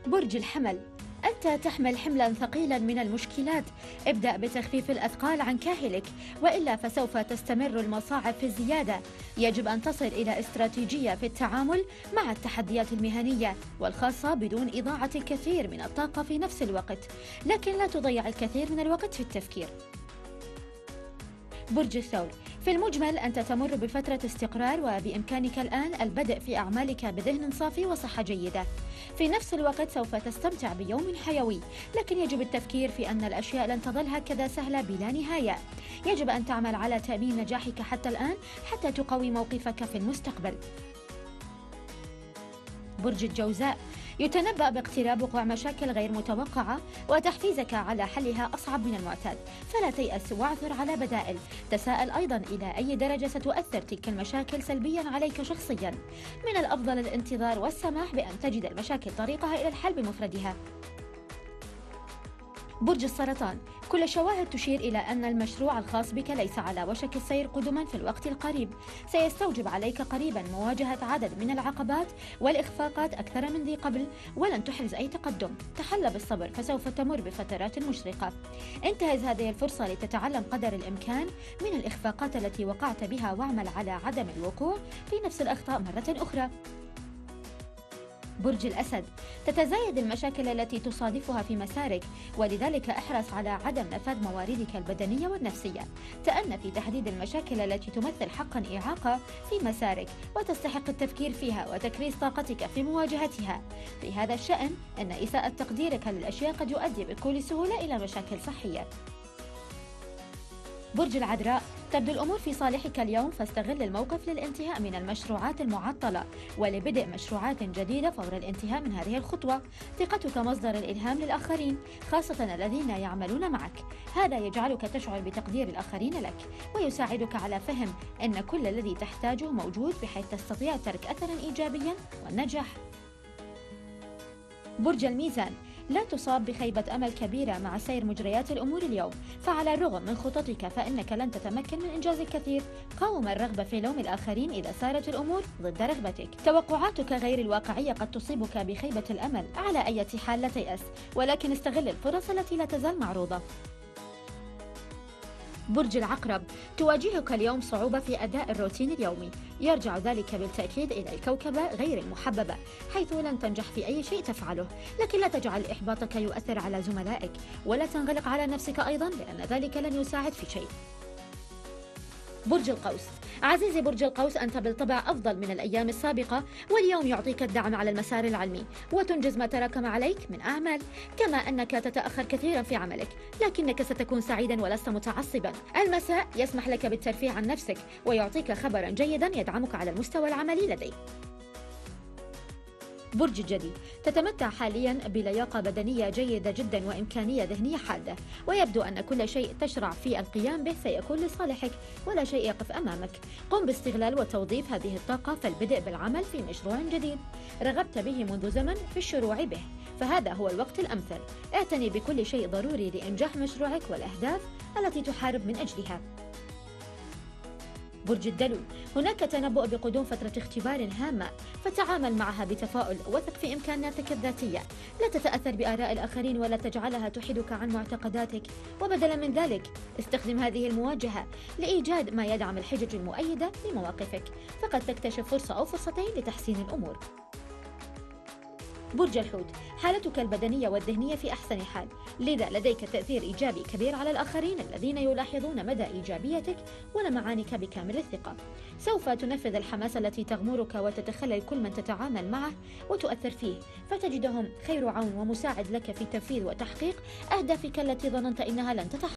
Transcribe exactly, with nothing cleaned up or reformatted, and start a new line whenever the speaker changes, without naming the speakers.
برج الحمل، أنت تحمل حملا ثقيلا من المشكلات. ابدأ بتخفيف الأثقال عن كاهلك، وإلا فسوف تستمر المصاعب في الزيادة. يجب أن تصل إلى استراتيجية في التعامل مع التحديات المهنية والخاصة بدون إضاعة الكثير من الطاقة في نفس الوقت، لكن لا تضيع الكثير من الوقت في التفكير. برج الثور، في المجمل أنت تمر بفترة استقرار، وبإمكانك الآن البدء في أعمالك بذهن صافي وصحة جيدة. في نفس الوقت سوف تستمتع بيوم حيوي، لكن يجب التفكير في أن الأشياء لن تظل هكذا سهلة بلا نهاية. يجب أن تعمل على تأمين نجاحك حتى الآن حتى تقوي موقفك في المستقبل. برج الجوزاء، يتنبأ باقتراب وقوع مشاكل غير متوقعة وتحفيزك على حلها أصعب من المعتاد، فلا تيأس واعثر على بدائل. تساءل أيضا إلى أي درجة ستؤثر تلك المشاكل سلبيا عليك شخصيا. من الأفضل الانتظار والسماح بأن تجد المشاكل طريقها إلى الحل بمفردها. برج السرطان، كل الشواهد تشير إلى أن المشروع الخاص بك ليس على وشك السير قدما في الوقت القريب. سيستوجب عليك قريبا مواجهة عدد من العقبات والإخفاقات أكثر من ذي قبل، ولن تحرز أي تقدم. تحلى بالصبر فسوف تمر بفترات مشرقة. انتهز هذه الفرصة لتتعلم قدر الإمكان من الإخفاقات التي وقعت بها، واعمل على عدم الوقوع في نفس الأخطاء مرة أخرى. برج الأسد، تتزايد المشاكل التي تصادفها في مسارك، ولذلك احرص على عدم نفاذ مواردك البدنية والنفسية. تأنى في تحديد المشاكل التي تمثل حقا إعاقة في مسارك وتستحق التفكير فيها وتكريس طاقتك في مواجهتها. في هذا الشأن أن إساءة تقديرك للأشياء قد يؤدي بكل سهولة إلى مشاكل صحية. برج العذراء، تبدو الأمور في صالحك اليوم، فاستغل الموقف للانتهاء من المشروعات المعطلة ولبدء مشروعات جديدة فور الانتهاء من هذه الخطوة. ثقتك مصدر الإلهام للآخرين، خاصة الذين يعملون معك. هذا يجعلك تشعر بتقدير الآخرين لك، ويساعدك على فهم أن كل الذي تحتاجه موجود، بحيث تستطيع ترك أثرا إيجابيا والنجاح. برج الميزان، لا تصاب بخيبة أمل كبيرة مع سير مجريات الأمور اليوم، فعلى الرغم من خططك فإنك لن تتمكن من إنجاز الكثير. قاوم الرغبة في لوم الآخرين إذا سارت الأمور ضد رغبتك. توقعاتك غير الواقعية قد تصيبك بخيبة الأمل. على أي حال لا تيأس، ولكن استغل الفرص التي لا تزال معروضة. برج العقرب، تواجهك اليوم صعوبة في أداء الروتين اليومي. يرجع ذلك بالتأكيد إلى الكوكبة غير المحببة، حيث لن تنجح في أي شيء تفعله. لكن لا تجعل إحباطك يؤثر على زملائك، ولا تنغلق على نفسك أيضا، لأن ذلك لن يساعد في شيء. برج القوس، عزيزي برج القوس، أنت بالطبع أفضل من الأيام السابقة، واليوم يعطيك الدعم على المسار العلمي وتنجز ما تراكم عليك من أعمال، كما أنك تتأخر كثيرا في عملك، لكنك ستكون سعيدا ولست متعصبا. المساء يسمح لك بالترفيه عن نفسك ويعطيك خبرا جيدا يدعمك على المستوى العملي لديك. برج الجدي، تتمتع حاليا بلياقة بدنية جيدة جدا وإمكانية ذهنية حادة، ويبدو أن كل شيء تشرع في القيام به سيكون لصالحك ولا شيء يقف أمامك. قم باستغلال وتوظيف هذه الطاقة في البدء بالعمل في مشروع جديد رغبت به منذ زمن في الشروع به، فهذا هو الوقت الأمثل. اعتني بكل شيء ضروري لإنجاح مشروعك والأهداف التي تحارب من أجلها. برج الدلو، هناك تنبؤ بقدوم فترة اختبار هامة، فتعامل معها بتفاؤل، وثق في إمكاناتك الذاتية. لا تتأثر بآراء الآخرين ولا تجعلها تحيدك عن معتقداتك، وبدلا من ذلك استخدم هذه المواجهة لإيجاد ما يدعم الحجج المؤيدة لمواقفك، فقد تكتشف فرصة أو فرصتين لتحسين الأمور. برج الحوت، حالتك البدنية والذهنية في أحسن حال، لذا لديك تأثير إيجابي كبير على الآخرين الذين يلاحظون مدى إيجابيتك ولمعانك بكامل الثقة. سوف تنفذ الحماس التي تغمرك وتتخلل كل من تتعامل معه وتؤثر فيه، فتجدهم خير عون ومساعد لك في تنفيذ وتحقيق أهدافك التي ظننت إنها لن تتحقق.